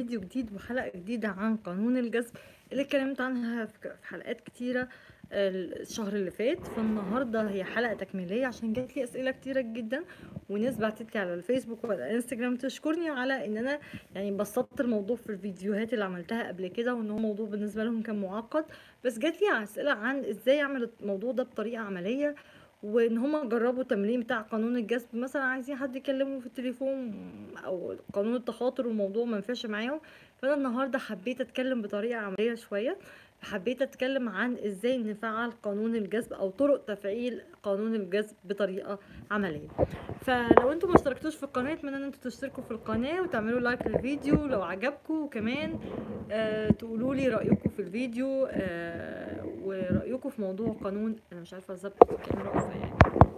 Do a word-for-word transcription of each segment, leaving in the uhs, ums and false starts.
فيديو جديد وحلقة جديدة عن قانون الجذب اللي اتكلمت عنها في ك- في حلقات كتيرة الشهر اللي فات. فالنهاردة هي حلقة تكميلية عشان جات لي أسئلة كتيرة جدا، وناس بعتت لي على الفيسبوك وعلى الانستجرام تشكرني على ان انا يعني بسطت الموضوع في الفيديوهات اللي عملتها قبل كده، وان هو موضوع بالنسبة لهم كان معقد. بس جات لي أسئلة عن ازاي اعمل الموضوع ده بطريقة عملية، وان هما جربوا التمرين بتاع قانون الجذب، مثلا عايزين حد يكلمه في التليفون او قانون التخاطر والموضوع ما ينفعش معاهم. فانا النهارده حبيت اتكلم بطريقه عمليه شويه، حبيت اتكلم عن ازاي نفعل قانون الجذب او طرق تفعيل قانون الجذب بطريقه عمليه. فلو انتم ما اشتركتوش في القناه اتمنى ان انتم تشتركوا في القناه وتعملوا لايك للفيديو لو عجبكم، وكمان آه تقولوا لي رايكم في الفيديو آه ورايكم في موضوع قانون، انا مش عارفه اظبط الكاميرا واقفه يعني.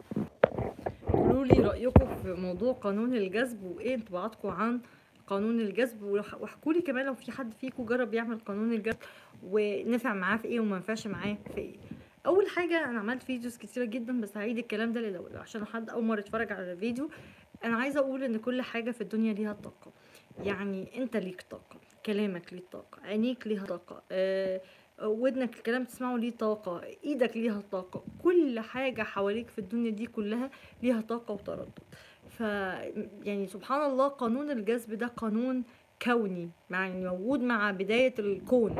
قولوا لي رأيكم في موضوع قانون الجذب وايه انطباعاتكم عن قانون الجذب، واحكوا لي كمان لو في حد فيكم جرب يعمل قانون الجذب ونفع معاه في ايه وما نفعش معاه في ايه. اول حاجه، انا عملت فيديوز كتيره جدا بس هعيد الكلام ده لو عشان حد اول مره يتفرج على الفيديو. انا عايزه اقول ان كل حاجه في الدنيا ليها طاقه، يعني انت ليك طاقه، كلامك ليه طاقه، عينيك ليها طاقه، آه ودنك الكلام تسمعه ليه طاقه، ايدك ليها طاقه، كل حاجه حواليك في الدنيا دي كلها ليها طاقه وتردد. ف يعني سبحان الله قانون الجذب ده قانون كوني، يعني موجود مع بدايه الكون.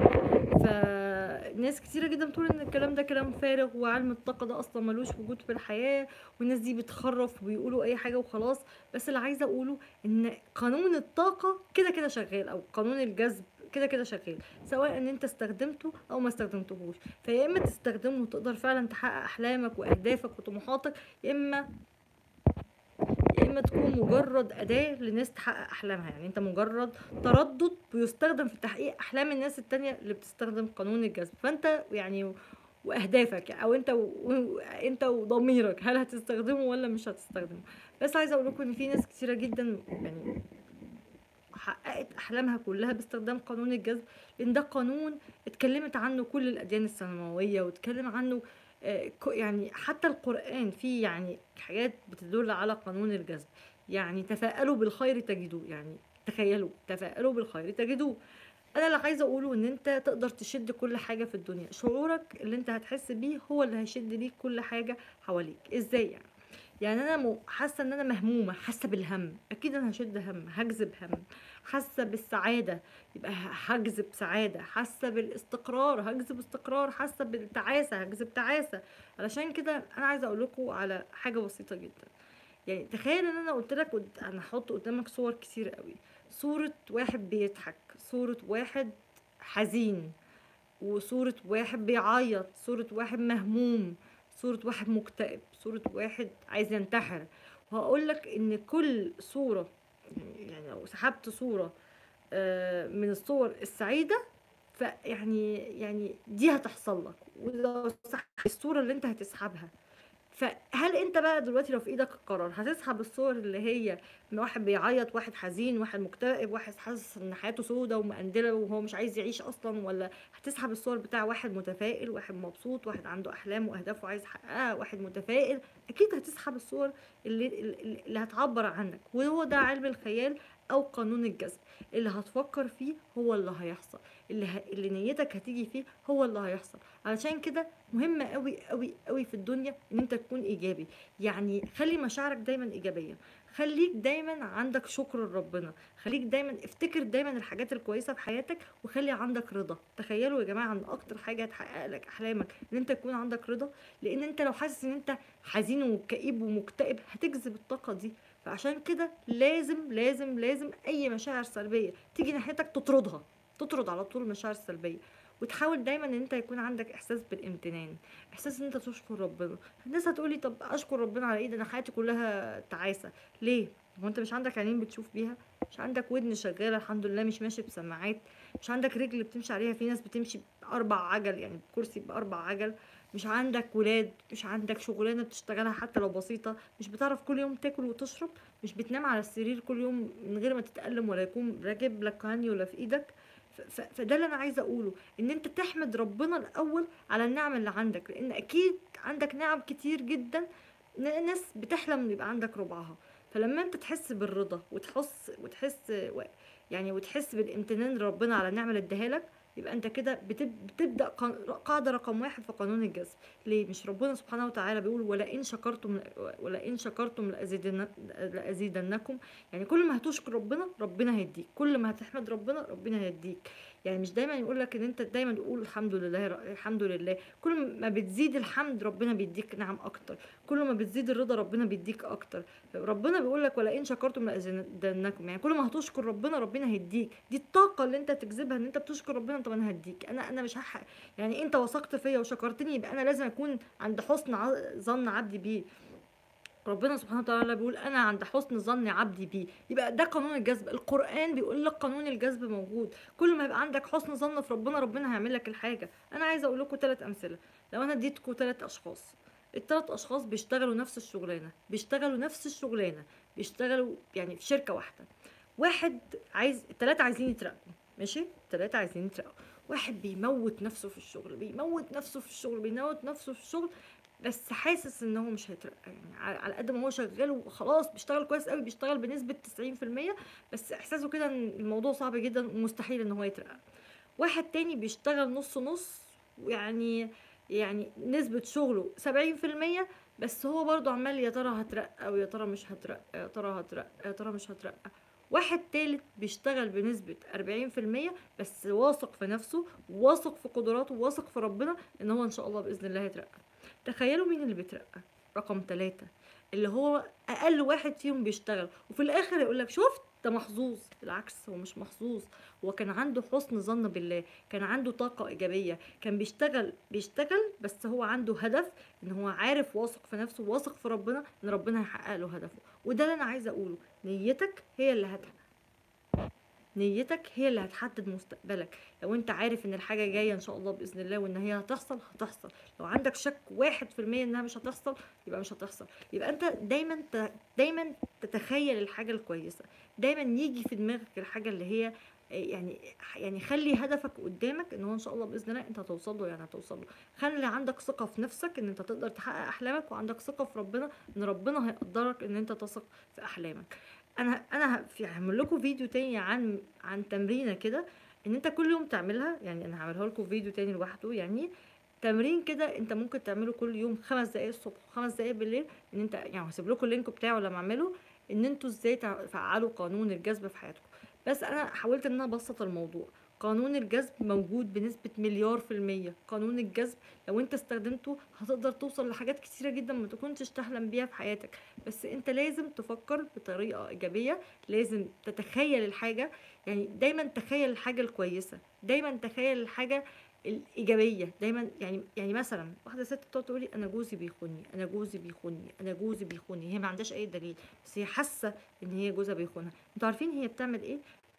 فناس كتيرة جدا بتقول ان الكلام ده كلام فارغ وعلم الطاقة ده اصلا ملوش وجود في الحياة، والناس دي بتخرف وبيقولوا اي حاجة وخلاص. بس اللي عايزة اقوله ان قانون الطاقة كده كده شغال، او قانون الجذب كده كده شغال، سواء ان انت استخدمته او ما استخدمتهوش. فيا اما تستخدمه وتقدر فعلا تحقق احلامك واهدافك وطموحاتك، يا اما يا اما تكون مجرد اداه لناس تحقق احلامها. يعني انت مجرد تردد بيستخدم في تحقيق احلام الناس التانية اللي بتستخدم قانون الجذب. فانت يعني واهدافك، او انت و... انت وضميرك، هل هتستخدمه ولا مش هتستخدمه. بس عايزه اقول لكم ان في ناس كتيره جدا يعني حققت احلامها كلها باستخدام قانون الجذب، لان ده قانون اتكلمت عنه كل الاديان السماويه، واتكلم عنه آه، ك- يعني حتى القران فيه يعني حاجات بتدل على قانون الجذب. يعني تفاءلوا بالخير تجدوه، يعني تخيلوا تفاءلوا بالخير تجدوه. انا اللي عايزه اقوله ان انت تقدر تشد كل حاجه في الدنيا، شعورك اللي انت هتحس بيه هو اللي هيشد ليك كل حاجه حواليك. ازاي يعني؟ يعني انا مو- حاسه ان انا مهمومه، حاسه بالهم، اكيد انا هشد هم، هجذب هم. حاسه بالسعاده، يبقى ه- هجذب سعاده. حاسه بالاستقرار، هجذب استقرار. حاسه بالتعاسه، هجذب تعاسه. علشان كده انا عايزه اقول لكم على حاجه بسيطه جدا. يعني تخيل ان انا قلت لك قد- انا هحط قدامك صور كتير قوي، صوره واحد بيضحك، صوره واحد حزين، وصورة واحد بيعيط، صورة واحد مهموم، صورة واحد مكتئب، صورة واحد عايز ينتحر. وهقول لك ان كل صورة، يعني لو سحبت صورة آه، من الصور السعيدة، فيعني يعني دي هتحصل لك. ولو سحبت الصورة اللي انت هتسحبها، فهل انت بقى دلوقتي لو في ايدك القرار هتسحب الصور اللي هي من واحد بيعيط، واحد حزين، واحد مكتئب، واحد حاسس ان حياته سودة ومقندلة وهو مش عايز يعيش اصلا، ولا هتسحب الصور بتاع واحد متفائل، واحد مبسوط، واحد عنده احلام واهداف وعايز يحققها، واحد متفائل؟ اكيد هتسحب الصور اللي, اللي اللي هتعبر عنك. وهو ده علم الخيال او قانون الجذب، اللي هتفكر فيه هو اللي هيحصل، اللي, ه... اللي نيتك هتيجي فيه هو اللي هيحصل. علشان كده مهم قوي قوي قوي في الدنيا ان انت تكون ايجابي. يعني خلي مشاعرك دايما ايجابيه، خليك دايما عندك شكر لربنا، خليك دايما افتكر دايما الحاجات الكويسه في حياتك، وخلي عندك رضا. تخيلوا يا جماعه ان اكتر حاجه هتحقق لك احلامك ان انت تكون عندك رضا، لان انت لو حاسس ان انت حزين وكئيب ومكتئب هتجذب الطاقه دي. فعشان كده لازم لازم لازم اي مشاعر سلبيه تيجي ناحيتك تطردها، تطرد على طول المشاعر السلبيه. وتحاول دايما ان انت يكون عندك احساس بالامتنان، احساس ان انت تشكر ربنا. الناس هتقولي طب اشكر ربنا على ايه، ده انا حياتي كلها تعاسه. ليه؟ هو انت مش عندك عينين بتشوف بيها؟ مش عندك ودن شغاله الحمد لله مش ماشي بسماعات؟ مش عندك رجل بتمشي عليها؟ في ناس بتمشي باربع عجل، يعني كرسي باربع عجل. مش عندك ولاد؟ مش عندك شغلانه بتشتغلها حتى لو بسيطه؟ مش بتعرف كل يوم تاكل وتشرب؟ مش بتنام على السرير كل يوم من غير ما تتألم ولا يكون راكب لك كانيولا في ايدك؟ ف- ف- فده اللي انا عايزه اقوله، ان انت تحمد ربنا الاول على النعم اللي عندك، لان اكيد عندك نعم كتير جدا ن- ناس بتحلم ان يبقى عندك ربعها. فلما انت تحس بالرضا وتحس وتحس و- يعني وتحس بالامتنان لربنا على النعمه اللي اداها لك، يبقى انت كده بتب- بتبدا قا- قاعده رقم واحد في قانون الجذب. ليه؟ مش ربنا سبحانه وتعالى بيقول ولئن شكرتم ولئن شكرتم لأزيدن لأزيدنكم؟ يعني كل ما هتشكر ربنا ربنا هيديك، كل ما هتحمد ربنا ربنا هيديك. يعني مش دايما يقول لك ان انت دايما تقول الحمد لله الحمد لله، كل ما بتزيد الحمد ربنا بيديك نعم اكتر، كل ما بتزيد الرضا ربنا بيديك اكتر. ربنا بيقول لك ولئن شكرتم لأزيدنكم، يعني كل ما هتشكر ربنا ربنا هيديك. دي الطاقه اللي انت تجذبها، ان انت بتشكر ربنا. طب انا هديك، انا انا مش هح يعني انت وثقت فيا وشكرتني، يبقى انا لازم اكون عند حسن ع- ظن عبدي بيه. ربنا سبحانه وتعالى بيقول انا عند حسن ظن عبدي بي، يبقى ده قانون الجذب. القرآن بيقول لك قانون الجذب موجود، كل ما يبقى عندك حسن ظن في ربنا ربنا هيعمل لك الحاجة. انا عايزه اقول لكم ثلاث امثلة. لو انا اديتكم ثلاث اشخاص، الثلاث اشخاص بيشتغلوا نفس الشغلانة بيشتغلوا نفس الشغلانة بيشتغلوا يعني في شركة واحدة. واحد عايز، الثلاثة عايزين يترقوا، ماشي، الثلاثة عايزين يترقوا. واحد بيموت نفسه في الشغل بيموت نفسه في الشغل بيموت نفسه في الشغل، بس حاسس ان هو مش هيترقى. يعني على على قد ما هو شغال وخلاص بيشتغل كويس قوي، بيشتغل بنسبة تسعين في المية، بس احساسه كده ان الموضوع صعب جدا ومستحيل ان هو يترقى. واحد تاني بيشتغل نص نص، ويعني يعني نسبة شغله سبعين في المية، بس هو برضو عمال يا ترى هترقى ويا ترى مش هترقى، يا ترى هترقى يا ترى مش هترقى. واحد تالت بيشتغل بنسبة أربعين في المية، بس واثق في نفسه، واثق في قدراته، واثق في ربنا ان هو ان شاء الله بإذن الله هيترقى. تخيلوا مين اللي بيترقى؟ رقم ثلاثة، اللي هو أقل واحد فيهم بيشتغل، وفي الآخر يقولك شفت ده محظوظ. بالعكس، هو مش محظوظ، هو كان عنده حسن ظن بالله، كان عنده طاقة إيجابية، كان بيشتغل بيشتغل بس هو عنده هدف، إن هو عارف واثق في نفسه واثق في ربنا إن ربنا هيحقق له هدفه. وده اللي أنا عايزة أقوله، نيتك هي اللي هتحقق نيتك هي اللي هتحدد مستقبلك. لو انت عارف ان الحاجة جاية ان شاء الله بإذن الله وان هي هتحصل هتحصل. لو عندك شك واحد في المية انها مش هتحصل، يبقى مش هتحصل. يبقى انت دايما ت... دايما تتخيل الحاجة الكويسة، دايما يجي في دماغك الحاجة اللي هي يعني يعني خلي هدفك قدامك ان هو ان شاء الله باذن الله انت هتوصل له، يعني هتوصل له. خلي عندك ثقه في نفسك ان انت تقدر تحقق احلامك، وعندك ثقه في ربنا ان ربنا هيقدرك ان انت تثق في احلامك. انا انا ه- في هعمل لكم فيديو تاني عن عن تمرينه كده ان انت كل يوم تعملها. يعني انا هعملها لكم فيديو تاني لوحده، يعني تمرين كده انت ممكن تعمله كل يوم خمس دقايق الصبح وخمس دقايق بالليل. ان انت يعني هسيب لكم اللينك بتاعه لما اعمله، ان انتوا ازاي تفعلوا قانون الجذب في حياتكم. بس انا حاولت ان انا ابسط الموضوع. قانون الجذب موجود بنسبة مليار في المية. قانون الجذب لو انت استخدمته هتقدر توصل لحاجات كتيرة جدا ما تكونش تحلم بيها في حياتك. بس انت لازم تفكر بطريقة ايجابية، لازم تتخيل الحاجة. يعني دايما تخيل الحاجة الكويسة، دايما تخيل الحاجة الإيجابية دايما. يعني يعني مثلا واحدة ست بتقعد تقولي أنا جوزي بيخوني أنا جوزي بيخوني أنا جوزي بيخوني، هي ما عندهاش أي دليل، بس هي حاسة إن هي جوزها بيخونها. انتوا عارفين هي بتعمل إيه؟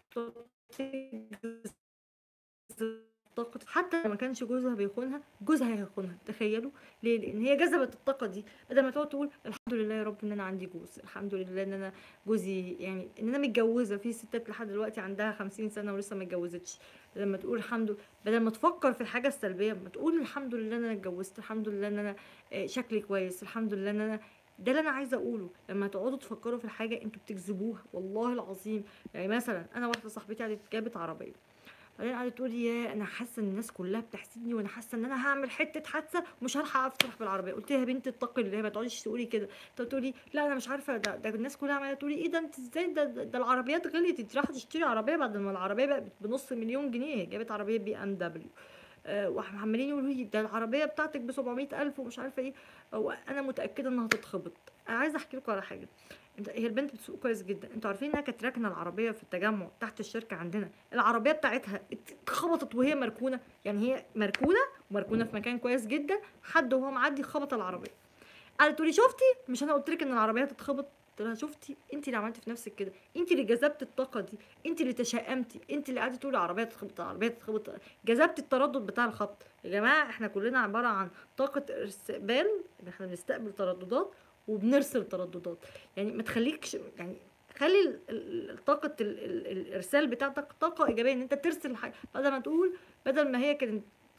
طاقة، حتى لو ما كانش جوزها بيخونها جوزها هيخونها. تخيلوا ليه؟ لان هي جذبت الطاقه دي. بدل ما تقعد تقول الحمد لله يا رب ان انا عندي جوز، الحمد لله ان انا جوزي، يعني ان انا متجوزه. في ستات لحد دلوقتي عندها خمسين سنه ولسه ما اتجوزتش. لما تقول الحمد لله، بدل ما تفكر في الحاجه السلبيه، ما تقول الحمد لله ان انا اتجوزت، الحمد لله ان انا آه، شكلي كويس، الحمد لله ان انا. ده اللي انا عايزه اقوله. لما تقعدوا تفكروا في الحاجه انتوا بتجذبوها والله العظيم. يعني مثلا انا واحده صاحبتي قعدت جابت عربيه، بعدين قعدت تقول يا انا حاسه ان الناس كلها بتحسدني، وانا حاسه ان انا هعمل حته حادثه ومش هلحق افتح بالعربيه. قلت لها يا بنت اتقي الله، ما تقعديش تقولي كده. طب تقولي لا انا مش عارفه، ده, ده الناس كلها عماله تقولي ايه ده انت ازاي، ده, ده, ده العربيات غليت، انت رايحه تشتري عربيه بعد ما العربيه بقت بنص مليون جنيه. هي جابت عربيه بي ام دبليو. آه وعمالين يقولوا لي ده العربيه بتاعتك ب سبعمية الف ومش عارفه ايه. وانا متاكده انها هتتخبط. انا عايزه احكي لكم على حاجه. انت هي البنت بتسوق كويس جدا. انتوا عارفين انها كانت راكنه العربيه في التجمع تحت الشركه عندنا، العربيه بتاعتها اتخبطت وهي مركونه. يعني هي مركونه ومركونه في مكان كويس جدا، حد وهو معدي خبط العربيه. قالت تقولي شفتي مش انا قلت لك ان العربيه هتتخبط؟ قلت لها شفتي انت اللي عملتي في نفسك كده، انت اللي جذبت الطاقه دي، انت اللي تشائمتي، انت اللي قعدتي تقولي العربيه تتخبط العربيه تتخبط، جذبت التردد بتاع الخبط. يا جماعه احنا كلنا عباره عن طاقه استقبال، ان احنا بنستقبل ترددات وبنرسل ترددات. يعني ما تخليكش يعني خلي ال- ال- الطاقة ال- ال- الإرسال بتاعتك طاقة إيجابية، إن أنت ترسل حاجة بدل ما تقول، بدل ما هي كانت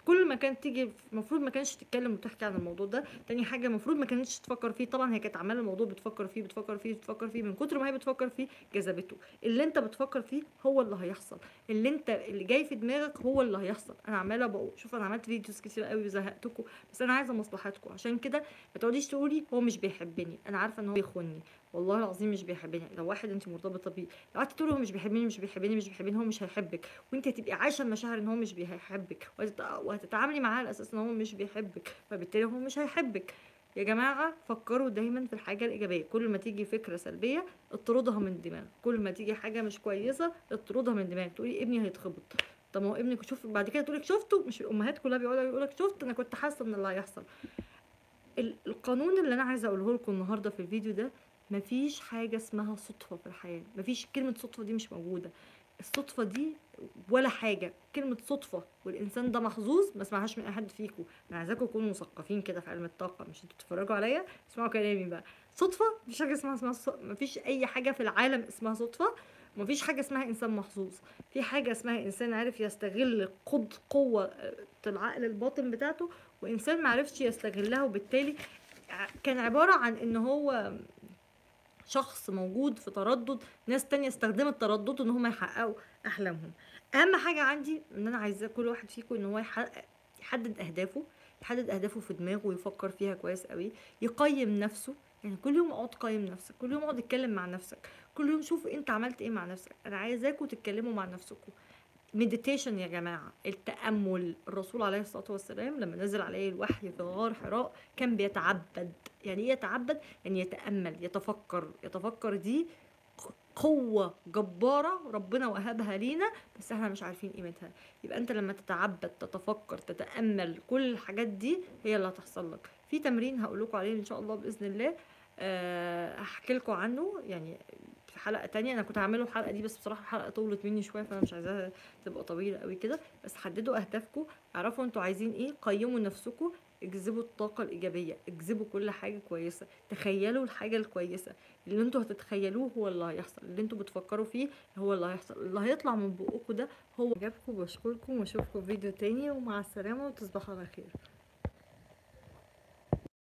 كل ما كانت تيجي المفروض ما كانتش تتكلم وتحكي عن الموضوع ده. تاني حاجه المفروض ما كانتش تفكر فيه، طبعا هي كانت عماله الموضوع بتفكر فيه بتفكر فيه بتفكر فيه، من كتر ما هي بتفكر فيه جذبته. اللي انت بتفكر فيه هو اللي هيحصل، اللي انت اللي جاي في دماغك هو اللي هيحصل. انا عماله بقول شوف انا عملت فيديوز كتير قوي وزهقتكم، بس انا عايزه مصلحتكم، عشان كده ما تقعديش تقولي هو مش بيحبني، انا عارفه ان هو بيخوني، والله العظيم مش بيحبني. لو واحد انت مرتبطه بيه لو قعدتي تقولي هو مش بيحبني مش بيحبني مش بيحبني، هو مش هيحبك، وانت هتبقي عايشه المشاعر ان هو مش بيحبك، وهتت- وهتتعاملي معاه على اساس ان هو مش بيحبك، فبالتالي هو مش هيحبك. يا جماعه فكروا دايما في الحاجه الايجابيه، كل ما تيجي فكره سلبيه اطردها من دماغك، كل ما تيجي حاجه مش كويسه اطردها من دماغك. تقولي ابني هيتخبط، طب ما هو ابنك شوف بعد كده تقولك شفتوا، مش الامهات كلها بيقعدوا يقولك شفت انا كنت حاسه ان اللي هيحصل. ال- القانون اللي انا عايزه اقوله لكم النهارده في الفيديو ده، مفيش حاجه اسمها صدفه في الحياه، مفيش كلمه صدفه دي مش موجوده. الصدفه دي ولا حاجه، كلمه صدفه والانسان ده محظوظ ما اسمعهاش من اي حد فيكم. انا عايزاكم تكونوا مثقفين كده في علم الطاقه، مش انتوا تتفرجوا عليا، اسمعوا كلامي بقى. صدفه مفيش حاجه اسمها اسمها ص- مفيش اي حاجه في العالم اسمها صدفه. مفيش حاجه اسمها انسان محظوظ. في حاجه اسمها انسان عارف يستغل قد قوه آه، العقل الباطن بتاعته، وانسان معرفش يستغلها، وبالتالي ع- كان عبارة عن ان هو شخص موجود في تردد، ناس تانية استخدمت تردده ان هم يحققوا احلامهم. اهم حاجة عندي ان انا عايزة كل واحد فيكم ان هو يحقق يحدد اهدافه، يحدد اهدافه في دماغه ويفكر فيها كويس قوي، يقيم نفسه. يعني كل يوم اقعد قيم نفسك، كل يوم اقعد اتكلم مع نفسك، كل يوم شوف انت عملت ايه مع نفسك. انا عايزاكم تتكلموا مع نفسكم. مديتيشن يا جماعة، التأمل. الرسول عليه الصلاة والسلام لما نزل عليه الوحي في غار حراء كان بيتعبد. يعني ايه يتعبد؟ يعني يتأمل، يتفكر. يتفكر دي قوة جبارة ربنا وهبها لينا، بس احنا مش عارفين قيمتها. يبقى انت لما تتعبد تتفكر تتأمل كل الحاجات دي هي اللي هتحصل لك. في تمرين هقول لكم عليه ان شاء الله بإذن الله، أه هحكي لكم عنه يعني في حلقة تانية. انا كنت هعمله الحلقة دي بس بصراحة الحلقة طولت مني شوية، فانا مش عايزاها تبقى طويلة قوي كده. بس حددوا اهدافكم، اعرفوا انتوا عايزين ايه، قيموا نفسكم، اجذبوا الطاقة الإيجابية، اجذبوا كل حاجة كويسة، تخيلوا الحاجة الكويسة. اللي انتوا هتتخيلوه هو اللي هيحصل، اللي انتوا بتفكروا فيه هو اللي هيحصل، اللي هيطلع من بقكم ده هو. عجبكم، بشكركم واشوفكم في فيديو تاني، ومع السلامة وتصبحوا على خير.